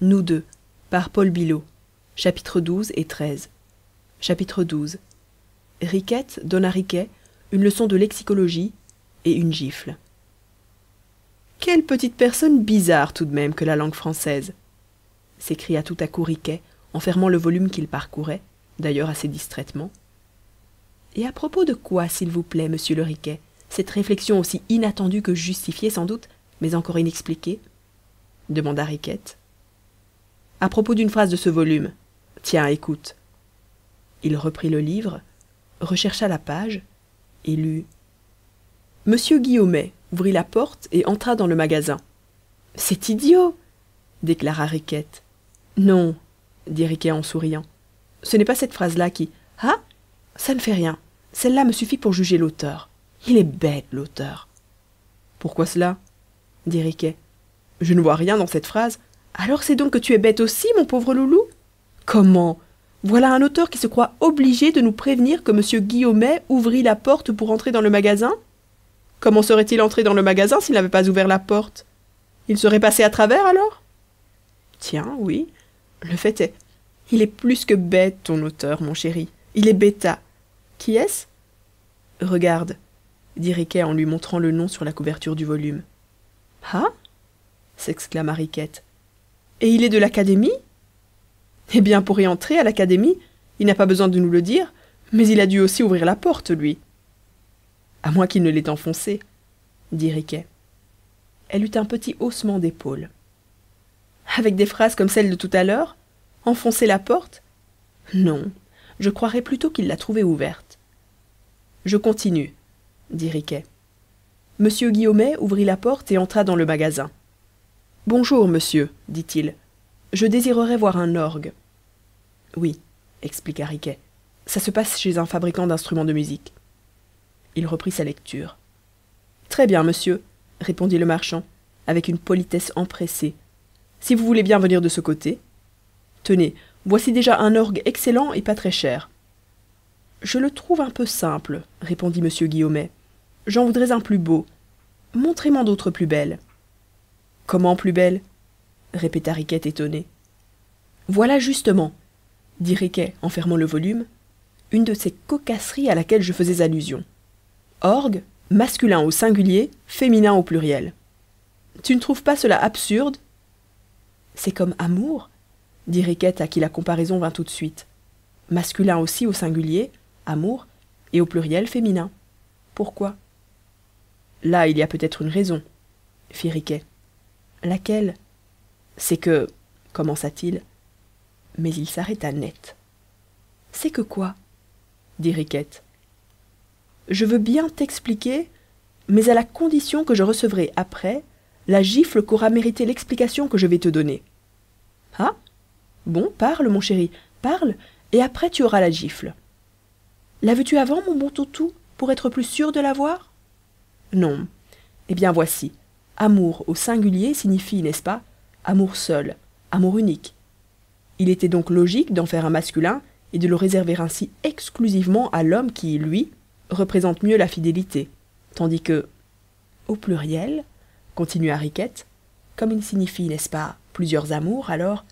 Nous deux, par Paul Billaud. Chapitres 12 et 13. Chapitre 12. Riquette donne à Riquet une leçon de lexicologie et une gifle. Quelle petite personne bizarre tout de même que la langue française, s'écria tout à coup Riquet en fermant le volume qu'il parcourait, d'ailleurs assez distraitement. Et à propos de quoi, s'il vous plaît, monsieur le Riquet, cette réflexion aussi inattendue que justifiée sans doute, mais encore inexpliquée, demanda Riquette. À propos d'une phrase de ce volume. Tiens, écoute. Il reprit le livre, rechercha la page et lut. Monsieur Guillaumet ouvrit la porte et entra dans le magasin. C'est idiot, déclara Riquette. Non, dit Riquet en souriant. Ce n'est pas cette phrase-là qui. Ah, ça ne fait rien. Celle-là me suffit pour juger l'auteur. Il est bête, l'auteur. Pourquoi cela, dit Riquet. Je ne vois rien dans cette phrase. Alors c'est donc que tu es bête aussi, mon pauvre loulou? Comment? Voilà un auteur qui se croit obligé de nous prévenir que monsieur Guillaumet ouvrit la porte pour entrer dans le magasin? Comment serait-il entré dans le magasin s'il n'avait pas ouvert la porte? Il serait passé à travers alors? Tiens, oui, le fait est, il est plus que bête, ton auteur, mon chéri. Il est bêta. Qui est-ce? Regarde, dit Riquet en lui montrant le nom sur la couverture du volume. Ah, s'exclama Riquette. Et il est de l'académie? Eh bien, pour y entrer à l'académie, il n'a pas besoin de nous le dire, mais il a dû aussi ouvrir la porte, lui. À moins qu'il ne l'ait enfoncée, dit Riquet. Elle eut un petit haussement d'épaules. Avec des phrases comme celle de tout à l'heure, enfoncer la porte? Non, je croirais plutôt qu'il l'a trouvée ouverte. Je continue, dit Riquet. Monsieur Guillaumet ouvrit la porte et entra dans le magasin. Bonjour, monsieur, dit-il. Je désirerais voir un orgue. Oui, expliqua Riquet. Ça se passe chez un fabricant d'instruments de musique. Il reprit sa lecture. Très bien, monsieur, répondit le marchand, avec une politesse empressée. Si vous voulez bien venir de ce côté. Tenez, voici déjà un orgue excellent et pas très cher. Je le trouve un peu simple, répondit monsieur Guillaumet. J'en voudrais un plus beau. Montrez-moi d'autres plus belles. Comment plus belles? Répéta Riquette étonné. Voilà justement, dit Riquet en fermant le volume, une de ces cocasseries à laquelle je faisais allusion. Orgue, masculin au singulier, féminin au pluriel. Tu ne trouves pas cela absurde? C'est comme amour, dit Riquette à qui la comparaison vint tout de suite. Masculin aussi au singulier, amour, et au pluriel féminin. Pourquoi? Là, il y a peut-être une raison, fit Riquet. Laquelle? C'est que, commença-t-il, mais il s'arrêta net. C'est que quoi? dit Riquette. Je veux bien t'expliquer, mais à la condition que je recevrai après la gifle qu'aura mérité l'explication que je vais te donner. Ah? Bon, parle, mon chéri, parle, et après tu auras la gifle. La veux-tu avant, mon bon toutou, pour être plus sûr de l'avoir? Non. Eh bien voici. Amour au singulier signifie, n'est-ce pas, amour seul, amour unique. Il était donc logique d'en faire un masculin et de le réserver ainsi exclusivement à l'homme qui, lui, représente mieux la fidélité, tandis que, au pluriel, continua Riquette, comme il signifie, n'est-ce pas, plusieurs amours, alors,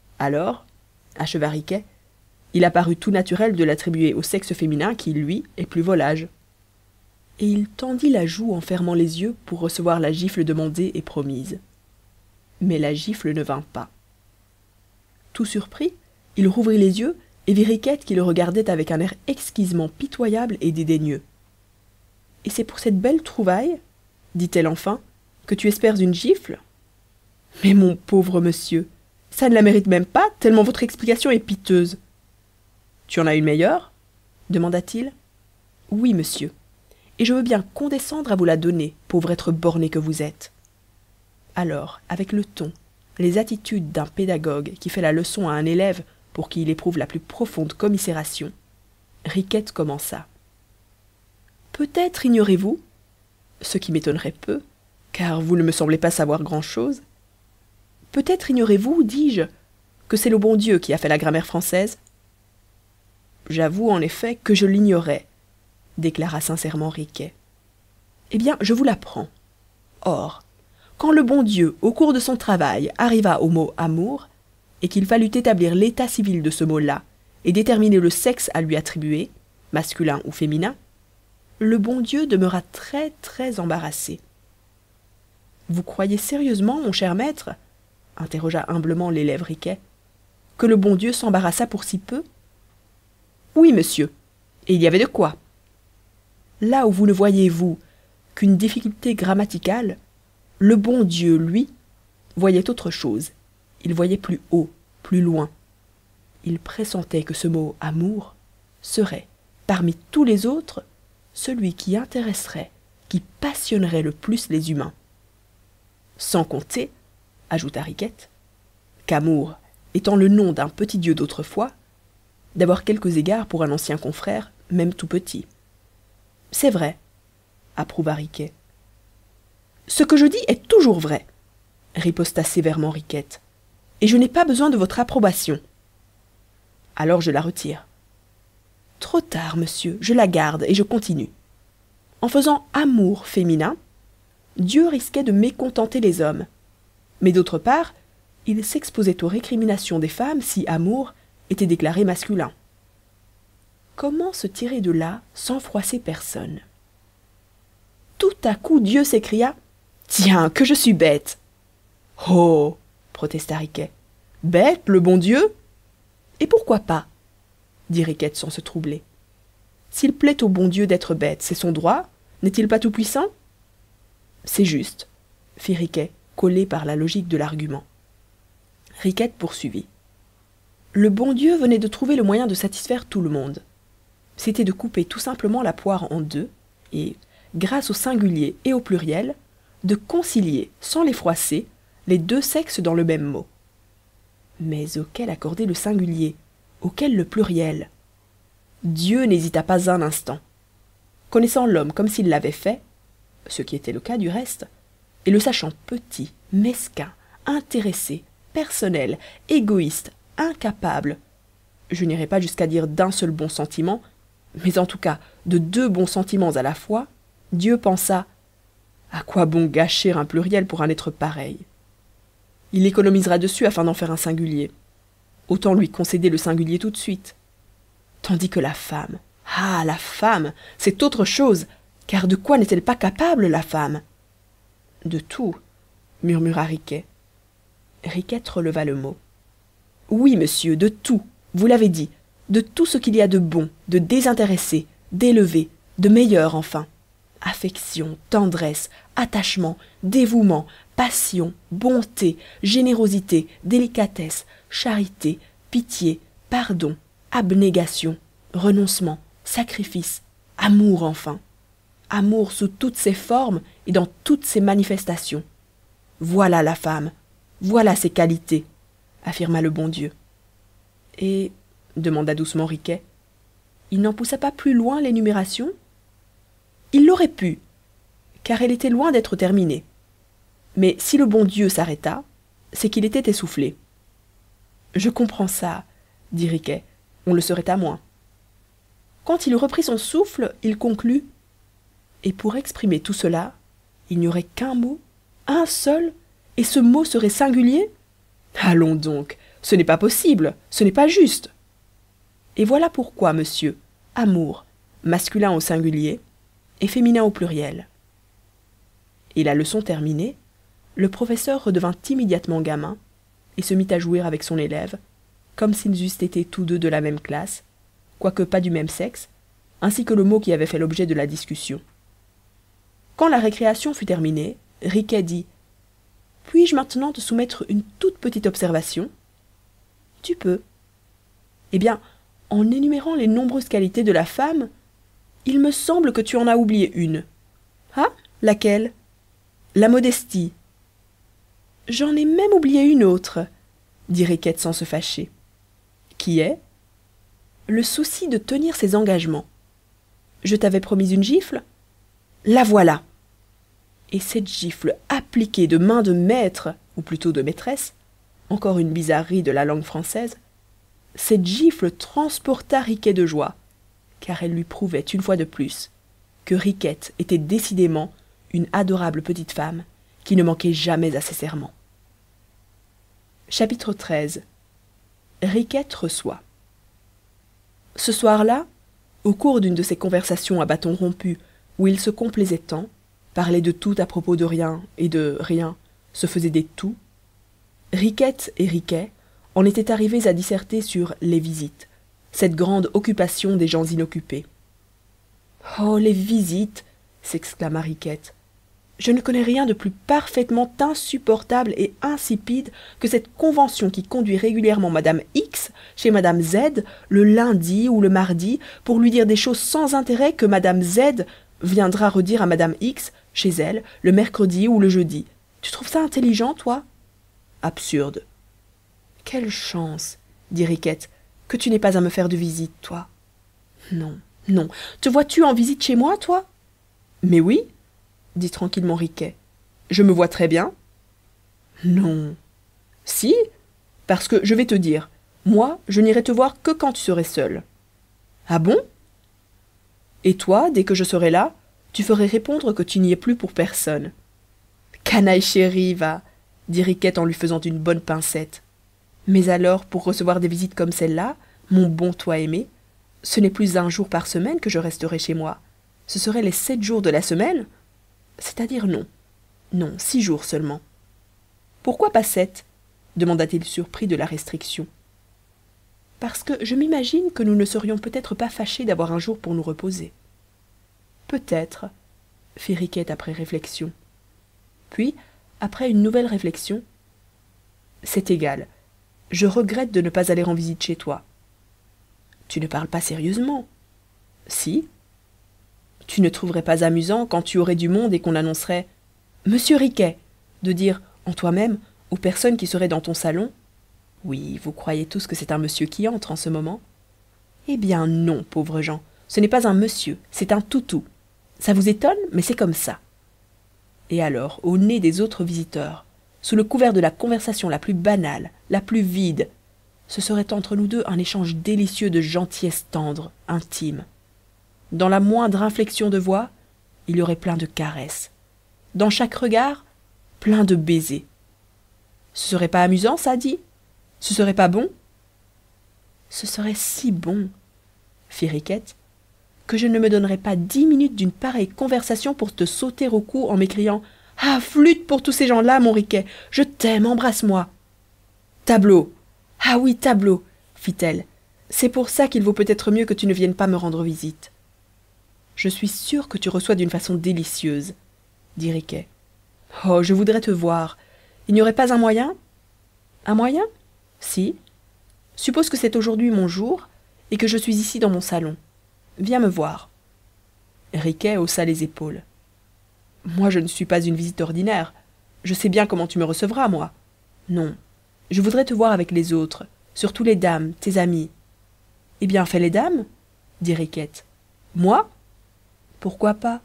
acheva Riquet, il a paru tout naturel de l'attribuer au sexe féminin qui, lui, est plus volage. Et il tendit la joue en fermant les yeux pour recevoir la gifle demandée et promise. Mais la gifle ne vint pas. Tout surpris, il rouvrit les yeux et vit Riquette qui le regardait avec un air exquisement pitoyable et dédaigneux. « Et c'est pour cette belle trouvaille, dit-elle enfin, que tu espères une gifle? Mais mon pauvre monsieur, ça ne la mérite même pas, tellement votre explication est piteuse. »« Tu en as une meilleure » demanda-t-il. « Oui, monsieur. Et je veux bien condescendre à vous la donner, pauvre être borné que vous êtes. » Alors, avec le ton, les attitudes d'un pédagogue qui fait la leçon à un élève pour qui il éprouve la plus profonde commisération, Riquette commença. Peut-être ignorez-vous, ce qui m'étonnerait peu, car vous ne me semblez pas savoir grand-chose, peut-être ignorez-vous, dis-je, que c'est le bon Dieu qui a fait la grammaire française? J'avoue en effet que je l'ignorais, déclara sincèrement Riquet. Eh bien, je vous l'apprends. Or, quand le bon Dieu, au cours de son travail, arriva au mot amour, et qu'il fallut établir l'état civil de ce mot-là et déterminer le sexe à lui attribuer, masculin ou féminin, le bon Dieu demeura très très embarrassé. Vous croyez sérieusement, mon cher maître, interrogea humblement l'élève Riquet, que le bon Dieu s'embarrassa pour si peu? Oui, monsieur, et il y avait de quoi. Là où vous ne voyez, vous, qu'une difficulté grammaticale, le bon Dieu, lui, voyait autre chose. Il voyait plus haut, plus loin. Il pressentait que ce mot « amour » serait, parmi tous les autres, celui qui intéresserait, qui passionnerait le plus les humains. Sans compter, ajouta Riquette, qu'amour, étant le nom d'un petit dieu d'autrefois, d'avoir quelques égards pour un ancien confrère, même tout petit. C'est vrai, approuva Riquet. Ce que je dis est toujours vrai, riposta sévèrement Riquette, et je n'ai pas besoin de votre approbation. Alors je la retire. Trop tard, monsieur, je la garde et je continue. En faisant amour féminin, Dieu risquait de mécontenter les hommes. Mais d'autre part, il s'exposait aux récriminations des femmes si amour était déclaré masculin. Comment se tirer de là sans froisser personne? Tout à coup, Dieu s'écria « Tiens, que je suis bête !»« Oh !» protesta Riquet. « Bête, le bon Dieu !»« Et pourquoi pas ?» dit Riquette sans se troubler. « S'il plaît au bon Dieu d'être bête, c'est son droit, n'est-il pas tout-puissant ?»« C'est juste, » fit Riquet, collé par la logique de l'argument. Riquette poursuivit. Le bon Dieu venait de trouver le moyen de satisfaire tout le monde. C'était de couper tout simplement la poire en deux et, grâce au singulier et au pluriel, de concilier, sans les froisser, les deux sexes dans le même mot. Mais auquel accorder le singulier? Auquel le pluriel? Dieu n'hésita pas un instant. Connaissant l'homme comme s'il l'avait fait, ce qui était le cas du reste, et le sachant petit, mesquin, intéressé, personnel, égoïste, incapable, je n'irai pas jusqu'à dire d'un seul bon sentiment, mais en tout cas de deux bons sentiments à la fois, Dieu pensa « À quoi bon gâcher un pluriel pour un être pareil? Il économisera dessus afin d'en faire un singulier. Autant lui concéder le singulier tout de suite. Tandis que la femme, ah, la femme, c'est autre chose, car de quoi n'est-elle pas capable, la femme? De tout, murmura Riquet. Riquette releva le mot. Oui, monsieur, de tout, vous l'avez dit, de tout ce qu'il y a de bon, de désintéressé, d'élevé, de meilleur enfin. Affection, tendresse, attachement, dévouement, passion, bonté, générosité, délicatesse, charité, pitié, pardon, abnégation, renoncement, sacrifice, amour enfin. Amour sous toutes ses formes et dans toutes ses manifestations. Voilà la femme, voilà ses qualités, affirma le bon Dieu. Et, demanda doucement Riquet, il n'en poussa pas plus loin l'énumération? Il l'aurait pu, car elle était loin d'être terminée. Mais si le bon Dieu s'arrêta, c'est qu'il était essoufflé. Je comprends ça, dit Riquet, on le serait à moins. Quand il reprit son souffle, il conclut. Et pour exprimer tout cela, il n'y aurait qu'un mot, un seul, et ce mot serait singulier? Allons donc, ce n'est pas possible, ce n'est pas juste. Et voilà pourquoi, monsieur, amour, masculin au singulier, et féminin au pluriel. Et la leçon terminée, le professeur redevint immédiatement gamin, et se mit à jouer avec son élève, comme s'ils eussent été tous deux de la même classe, quoique pas du même sexe, ainsi que le mot qui avait fait l'objet de la discussion. Quand la récréation fut terminée, Riquet dit « Puis-je maintenant te soumettre une toute petite observation ?»« Tu peux. »« Eh bien, en énumérant les nombreuses qualités de la femme, il me semble que tu en as oublié une. »« Ah, laquelle ?»« La modestie. »« J'en ai même oublié une autre, » dit Riquette sans se fâcher. « Qui est ?»« Le souci de tenir ses engagements. Je t'avais promis une gifle ? La voilà !» Et cette gifle appliquée de main de maître, ou plutôt de maîtresse, encore une bizarrerie de la langue française, cette gifle transporta Riquet de joie, car elle lui prouvait une fois de plus que Riquette était décidément une adorable petite femme qui ne manquait jamais à ses serments. Chapitre 13. Riquette reçoit. Ce soir-là, au cours d'une de ces conversations à bâton rompu où il se complaisait tant, parlait de tout à propos de rien et de rien, se faisait des tout, Riquette et Riquet en étaient arrivés à disserter sur les visites, cette grande occupation des gens inoccupés. Oh, les visites, s'exclama Riquette. Je ne connais rien de plus parfaitement insupportable et insipide que cette convention qui conduit régulièrement Madame X chez Madame Z le lundi ou le mardi pour lui dire des choses sans intérêt que Madame Z viendra redire à Madame X chez elle le mercredi ou le jeudi. Tu trouves ça intelligent, toi? Absurde. Quelle chance, dit Riquette, que tu n'aies pas à me faire de visite, toi. Non, non. Te vois-tu en visite chez moi, toi? Mais oui, dit tranquillement Riquet. Je me vois très bien. Non. Si, parce que je vais te dire, moi, je n'irai te voir que quand tu serais seul. Ah bon? Et toi, dès que je serai là, tu ferais répondre que tu n'y es plus pour personne. Canaille chérie, va, dit Riquette en lui faisant une bonne pincette. Mais alors, pour recevoir des visites comme celle-là, mon bon toi aimé, ce n'est plus un jour par semaine que je resterai chez moi. Ce seraient les 7 jours de la semaine. C'est-à-dire non. Non, 6 jours seulement. Pourquoi pas 7? Demanda-t-il surpris de la restriction. Parce que je m'imagine que nous ne serions peut-être pas fâchés d'avoir un jour pour nous reposer. Peut-être, fit Riquette après réflexion. Puis, après une nouvelle réflexion, c'est égal. Je regrette de ne pas aller en visite chez toi. Tu ne parles pas sérieusement. Si. Tu ne trouverais pas amusant, quand tu aurais du monde et qu'on annoncerait Monsieur Riquet, de dire, en toi-même, aux personnes qui seraient dans ton salon, oui, vous croyez tous que c'est un monsieur qui entre en ce moment? Eh bien non, pauvres gens, ce n'est pas un monsieur, c'est un toutou. Ça vous étonne, mais c'est comme ça. Et alors, au nez des autres visiteurs, sous le couvert de la conversation la plus banale, la plus vide, ce serait entre nous deux un échange délicieux de gentillesse tendre, intime. Dans la moindre inflexion de voix, il y aurait plein de caresses. Dans chaque regard, plein de baisers. Ce serait pas amusant, ça dit? Ce serait pas bon? Ce serait si bon, fit Riquette, que je ne me donnerais pas 10 minutes d'une pareille conversation pour te sauter au cou en m'écriant « Ah, flûte pour tous ces gens-là, mon Riquet, je t'aime, embrasse-moi !» Tableau! Ah oui, tableau, fit-elle. C'est pour ça qu'il vaut peut-être mieux que tu ne viennes pas me rendre visite. Je suis sûre que tu reçois d'une façon délicieuse, dit Riquet. Oh, je voudrais te voir. Il n'y aurait pas un moyen? Un moyen? Si. Suppose que c'est aujourd'hui mon jour et que je suis ici dans mon salon. Viens me voir. Riquet haussa les épaules. Moi, je ne suis pas une visite ordinaire. Je sais bien comment tu me recevras, moi. Non. Je voudrais te voir avec les autres, surtout les dames, tes amies. Eh bien, fais les dames, dit Riquette. Moi? Pourquoi pas?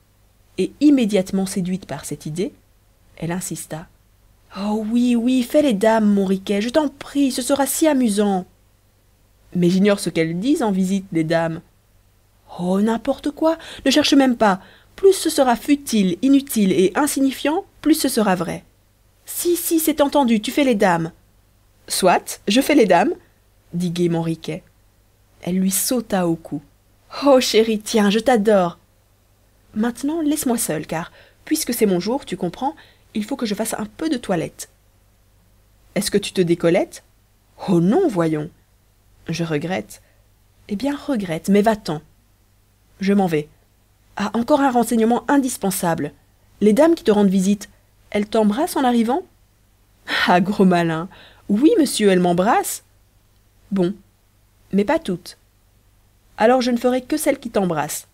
Et immédiatement séduite par cette idée, elle insista. Oh oui, oui, fais les dames, mon Riquet, je t'en prie, ce sera si amusant. Mais j'ignore ce qu'elles disent en visite, les dames. Oh, n'importe quoi, ne cherche même pas. Plus ce sera futile, inutile et insignifiant, plus ce sera vrai. Si, si, c'est entendu, tu fais les dames. Soit, je fais les dames, dit gaiement Riquet. Elle lui sauta au cou. Oh, chérie, tiens, je t'adore. Maintenant, laisse-moi seule, car, puisque c'est mon jour, tu comprends, il faut que je fasse un peu de toilette. Est-ce que tu te décollettes? Oh non, voyons. Je regrette. Eh bien, regrette, mais va-t'en. Je m'en vais. Ah, encore un renseignement indispensable. Les dames qui te rendent visite, elles t'embrassent en arrivant? Ah, gros malin. Oui, monsieur, elles m'embrassent. Bon, mais pas toutes. Alors je ne ferai que celles qui t'embrassent.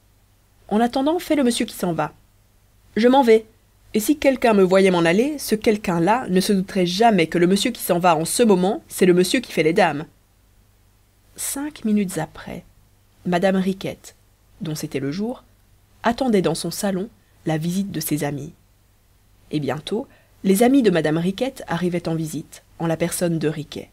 En attendant, fais le monsieur qui s'en va. Je m'en vais. Et si quelqu'un me voyait m'en aller, ce quelqu'un-là ne se douterait jamais que le monsieur qui s'en va en ce moment, c'est le monsieur qui fait les dames. 5 minutes après, Madame Riquette, dont c'était le jour, attendait dans son salon la visite de ses amis. Et bientôt, les amis de Madame Riquette arrivaient en visite, en la personne de Riquet.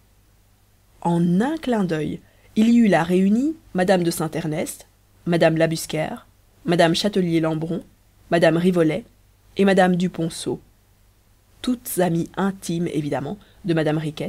En un clin d'œil, il y eut là réunies Madame de Saint-Ernest, Madame Labusquère, Madame Châtelier-Lambron, Madame Rivolet et Madame Duponceau. Toutes amies intimes, évidemment, de Madame Riquette,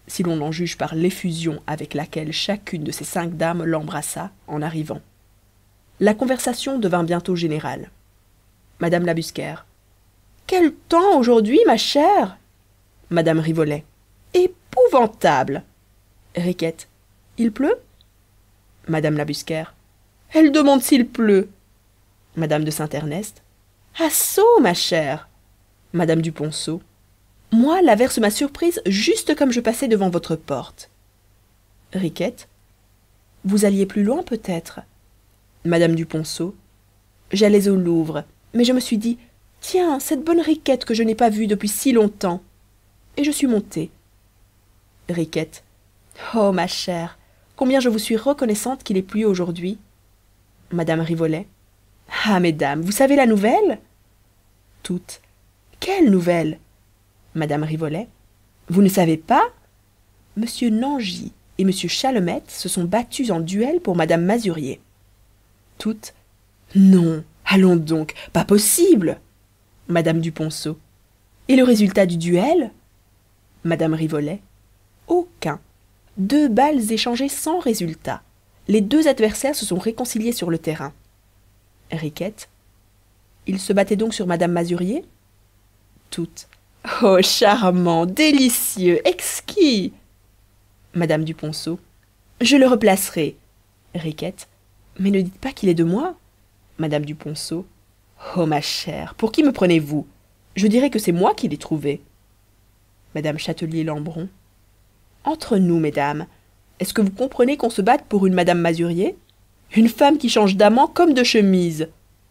si l'on en juge par l'effusion avec laquelle chacune de ces 5 dames l'embrassa en arrivant. La conversation devint bientôt générale. Madame Labusquère. Quel temps aujourd'hui, ma chère? Madame Rivolet. Épouvantable. Riquette. Il pleut? Madame Labusquère. Elle demande s'il pleut. Madame de Saint-Ernest. Assaut, ma chère. Madame du Ponceau. Moi, l'averse m'a surprise juste comme je passais devant votre porte. Riquette. Vous alliez plus loin, peut-être? Madame du Ponceau. J'allais au Louvre, mais je me suis dit, tiens, cette bonne Riquette que je n'ai pas vue depuis si longtemps. Et je suis montée. Riquette. Oh, ma chère, combien je vous suis reconnaissante qu'il ait plu aujourd'hui. Madame Rivolet. Ah, mesdames, vous savez la nouvelle? Toutes. Quelle nouvelle? Madame Rivolet. Vous ne savez pas? Monsieur Nangy et Monsieur Chalomette se sont battus en duel pour Madame Masurier. Toutes. Non, allons donc, pas possible. Madame du Ponceau. Et le résultat du duel? Madame Rivolet. Aucun. 2 balles échangées sans résultat. Les 2 adversaires se sont réconciliés sur le terrain. Riquette. Ils se battaient donc sur Madame Masurier? Toutes. Oh, charmant, délicieux, exquis. Madame du Ponceau. Je le replacerai. Riquette. Mais ne dites pas qu'il est de moi. Madame du Ponceau. Oh, ma chère, pour qui me prenez-vous? Je dirais que c'est moi qui l'ai trouvé. Madame Châtelier-Lambron. Entre nous, mesdames, est-ce que vous comprenez qu'on se batte pour une Madame Masurier? Une femme qui change d'amant comme de chemise.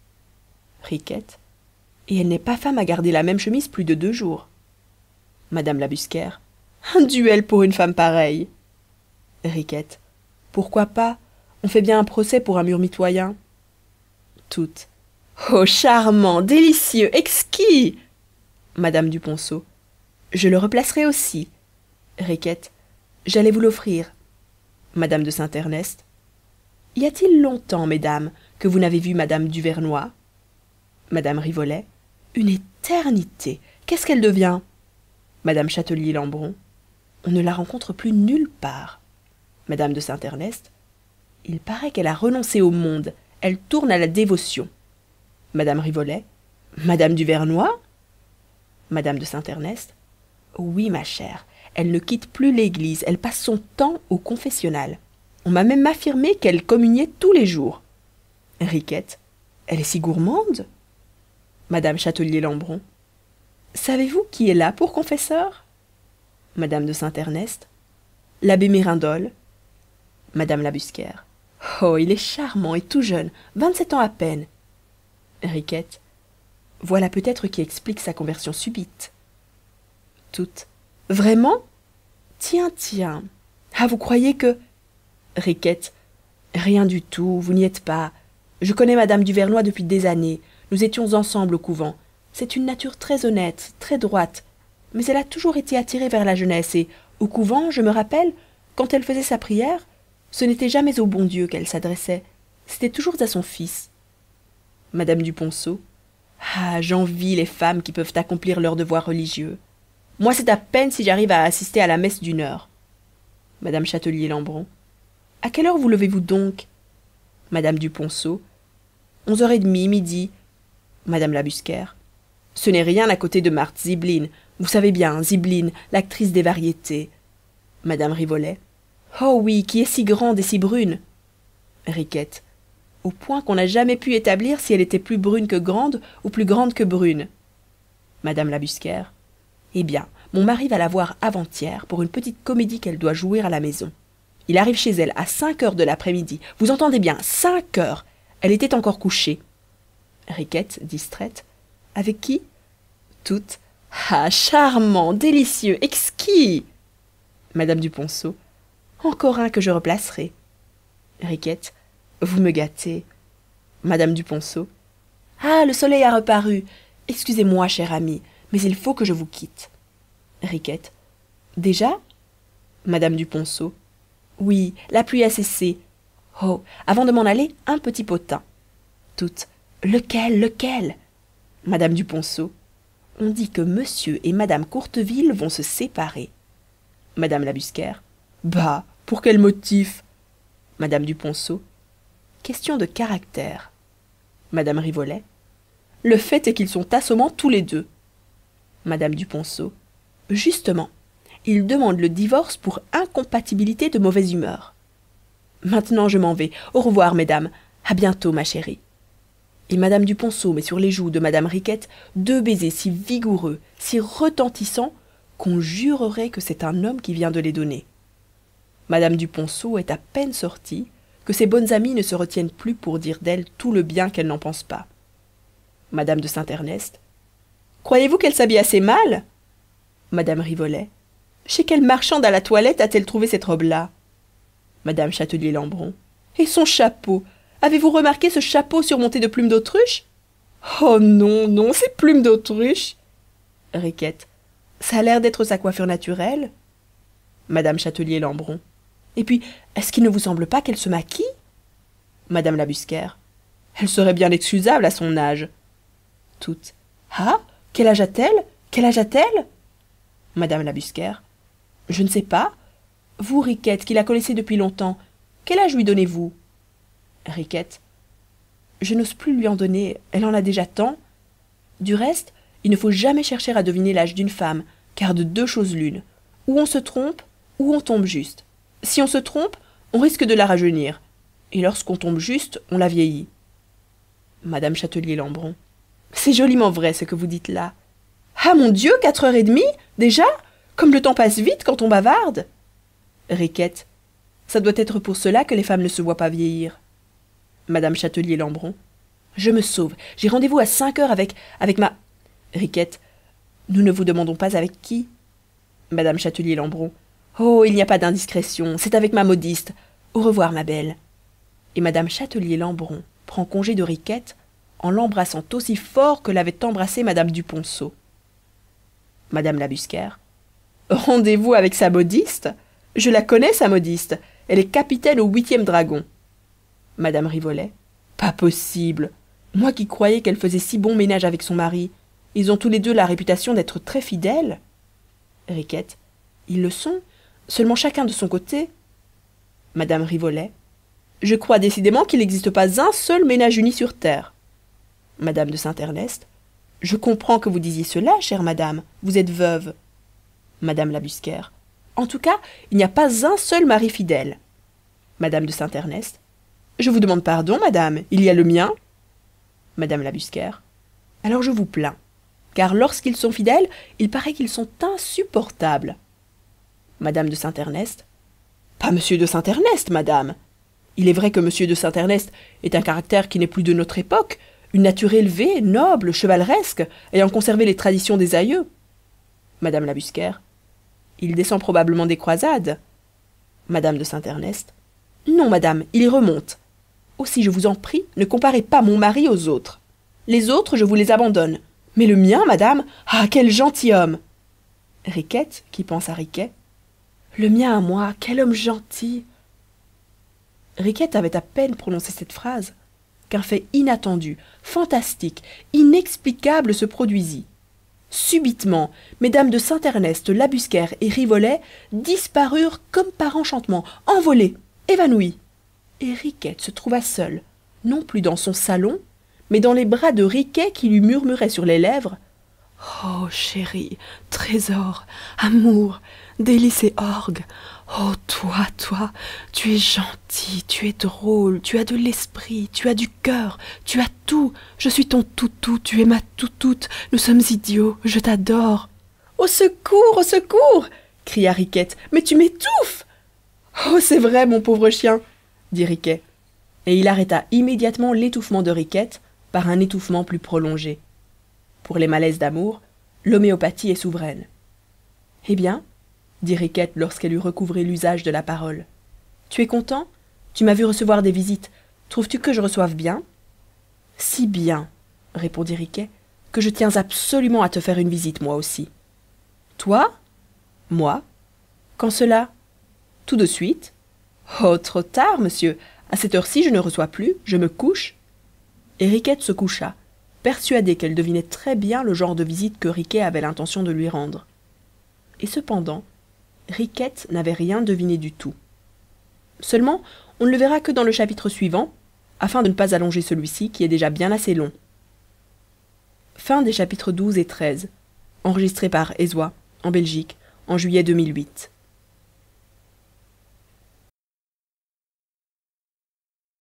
Riquette. Et elle n'est pas femme à garder la même chemise plus de 2 jours. Madame Labusquère. Un duel pour une femme pareille. Riquette. Pourquoi pas? On fait bien un procès pour un murmitoyen. Toutes. Oh, charmant, délicieux, exquis. Madame du Ponceau. Je le replacerai aussi. Riquette. J'allais vous l'offrir. Madame de Saint-Ernest. Y a-t-il longtemps, mesdames, que vous n'avez vu Madame Duvernoy? Madame Rivolet. Une éternité. Qu'est-ce qu'elle devient? Madame Châtelier-Lambron. On ne la rencontre plus nulle part. Madame de Saint-Ernest. Il paraît qu'elle a renoncé au monde. Elle tourne à la dévotion. Madame Rivolet. Madame Duvernoy? Madame de Saint-Ernest. Oui, ma chère. Elle ne quitte plus l'église. Elle passe son temps au confessionnal. On m'a même affirmé qu'elle communiait tous les jours. Riquette. Elle est si gourmande? Madame Châtelier-Lambron. Savez-vous qui est là pour confesseur? Madame de Saint-Ernest. L'abbé Mérindole. Madame Labusquère. Oh, il est charmant et tout jeune, 27 ans à peine. Riquette. Voilà peut-être qui explique sa conversion subite. Toutes. Vraiment? Tiens, tiens. Ah, vous croyez que... Riquette. Rien du tout, vous n'y êtes pas. Je connais Madame Duvernoy depuis des années. Nous étions ensemble au couvent. C'est une nature très honnête, très droite. Mais elle a toujours été attirée vers la jeunesse et, au couvent, je me rappelle, quand elle faisait sa prière, ce n'était jamais au bon Dieu qu'elle s'adressait. C'était toujours à son fils. Madame du Ponceau. Ah, j'envie les femmes qui peuvent accomplir leurs devoirs religieux. Moi, c'est à peine si j'arrive à assister à la messe d'1 heure. Madame Châtelier-Lambron. À quelle heure vous levez-vous donc? Madame du Ponceau. 11h30, midi. Madame Labusquère. Ce n'est rien à côté de Marthe Zibline. Vous savez bien, Zibline, l'actrice des variétés. Madame Rivolet. Oh oui, qui est si grande et si brune. Riquette. Au point qu'on n'a jamais pu établir si elle était plus brune que grande ou plus grande que brune. Madame Labusquère. Eh bien, mon mari va la voir avant-hier pour une petite comédie qu'elle doit jouer à la maison. Il arrive chez elle à 5 heures de l'après-midi. Vous entendez bien, 5 heures. Elle était encore couchée. Riquette, distraite. Avec qui? Toutes. Ah, charmant, délicieux, exquis. Madame du Ponceau. Encore un que je replacerai. Riquette. Vous me gâtez. Madame du Ponceau. Ah, le soleil a reparu. Excusez-moi, chère amie, mais il faut que je vous quitte. Riquette. Déjà? Madame du Ponceau. Oui, la pluie a cessé. Oh, avant de m'en aller, un petit potin. Toutes. Lequel, lequel? Madame du Ponceau. On dit que monsieur et madame Courteville vont se séparer. Madame Labusquère. Bah, pour quel motif? Madame du Ponceau. Question de caractère. Madame Rivolet. Le fait est qu'ils sont assommants tous les deux. Madame du Ponceau. Justement, ils demandent le divorce pour incompatibilité de mauvaise humeur. Maintenant je m'en vais. Au revoir, mesdames. À bientôt, ma chérie. Et Madame du Ponceau met sur les joues de Madame Riquette 2 baisers si vigoureux, si retentissants, qu'on jurerait que c'est un homme qui vient de les donner. Madame du Ponceau est à peine sortie que ses bonnes amies ne se retiennent plus pour dire d'elle tout le bien qu'elles n'en pensent pas. Madame de Saint-Ernest. Croyez-vous qu'elle s'habille assez mal? Madame Rivolet. Chez quelle marchande à la toilette a-t-elle trouvé cette robe-là? Madame Châtelier-Lambron. Et son chapeau? Avez-vous remarqué ce chapeau surmonté de plumes d'autruche? Oh non, non, ces plumes d'autruche. Riquette. Ça a l'air d'être sa coiffure naturelle. Madame Châtelier-Lambron. Et puis, est-ce qu'il ne vous semble pas qu'elle se maquille? Madame Labusquère. Elle serait bien excusable à son âge. Toutes. Ah, quel âge a-t-elle? Quel âge a-t-elle? Madame Labusquère. Je ne sais pas. Vous, Riquette, qui la connaissez depuis longtemps, quel âge lui donnez-vous? Riquette. Je n'ose plus lui en donner, elle en a déjà tant. Du reste, il ne faut jamais chercher à deviner l'âge d'une femme, car de 2 choses l'une. Ou on se trompe, ou on tombe juste. Si on se trompe, on risque de la rajeunir. Et lorsqu'on tombe juste, on la vieillit. Madame Châtelier-Lambron. C'est joliment vrai ce que vous dites là. Ah mon Dieu, 4h30 déjà? Comme le temps passe vite quand on bavarde. Riquette. Ça doit être pour cela que les femmes ne se voient pas vieillir. Madame Châtelier-Lambron. Je me sauve. J'ai rendez-vous à 5h avec ma... Riquette. Nous ne vous demandons pas avec qui? Madame Châtelier-Lambron. Oh, il n'y a pas d'indiscrétion, c'est avec ma modiste. Au revoir, ma belle. Et Madame Châtelier-Lambron prend congé de Riquette en l'embrassant aussi fort que l'avait embrassé Madame du Ponceau. Madame Labusquère. Rendez-vous avec sa modiste? Je la connais, sa modiste. Elle est capitaine au 8e dragon. Madame Rivolet. Pas possible. Moi qui croyais qu'elle faisait si bon ménage avec son mari. Ils ont tous les deux la réputation d'être très fidèles. Riquette. Ils le sont, seulement chacun de son côté. Madame Rivolet. Je crois décidément qu'il n'existe pas un seul ménage uni sur terre. Madame de Saint-Ernest. Je comprends que vous disiez cela, chère madame. Vous êtes veuve. Madame Labusquère. En tout cas, il n'y a pas un seul mari fidèle. Madame de Saint-Ernest. Je vous demande pardon, madame. Il y a le mien. Madame Labusquère. Alors je vous plains. Car lorsqu'ils sont fidèles, il paraît qu'ils sont insupportables. Madame de Saint-Ernest. Pas monsieur de Saint-Ernest, madame. Il est vrai que monsieur de Saint-Ernest est un caractère qui n'est plus de notre époque, une nature élevée, noble, chevaleresque, ayant conservé les traditions des aïeux. Madame Labusquère. Il descend probablement des croisades. Madame de Saint-Ernest. Non, madame, il y remonte. Aussi, je vous en prie, ne comparez pas mon mari aux autres. Les autres, je vous les abandonne. Mais le mien, madame, ah, quel gentilhomme. Riquette, qui pense à Riquet. Le mien à moi, quel homme gentil. Riquette avait à peine prononcé cette phrase qu'un fait inattendu, fantastique, inexplicable se produisit. Subitement, mesdames de Saint-Ernest, Labusquère et Rivolet disparurent comme par enchantement, envolées, évanouies. Et Riquette se trouva seule, non plus dans son salon, mais dans les bras de Riquet qui lui murmurait sur les lèvres « Oh, chérie, trésor, amour, délice et orgue, oh, toi, tu es gentil, tu es drôle, tu as de l'esprit, tu as du cœur, tu as tout, je suis ton toutou, tu es ma toutoute, nous sommes idiots, je t'adore. »« Au secours !» cria Riquette, « mais tu m'étouffes !»« Oh, c'est vrai, mon pauvre chien !» dit Riquet. Et il arrêta immédiatement l'étouffement de Riquette par un étouffement plus prolongé. Pour les malaises d'amour, l'homéopathie est souveraine. « Eh bien, dit Riquette lorsqu'elle eut recouvré l'usage de la parole, tu es content? Tu m'as vu recevoir des visites. Trouves-tu que je reçoive bien? Si bien, répondit Riquet, que je tiens absolument à te faire une visite, moi aussi. Toi? Moi? Quand cela? Tout de suite. Oh, trop tard, monsieur. À cette heure-ci, je ne reçois plus, je me couche. Et Riquette se coucha, persuadée qu'elle devinait très bien le genre de visite que Riquet avait l'intention de lui rendre. Et cependant, Riquette n'avait rien deviné du tout. Seulement, on ne le verra que dans le chapitre suivant, afin de ne pas allonger celui-ci qui est déjà bien assez long. Fin des chapitres 12 et 13. Enregistré par Ezwa, en Belgique, en juillet 2008.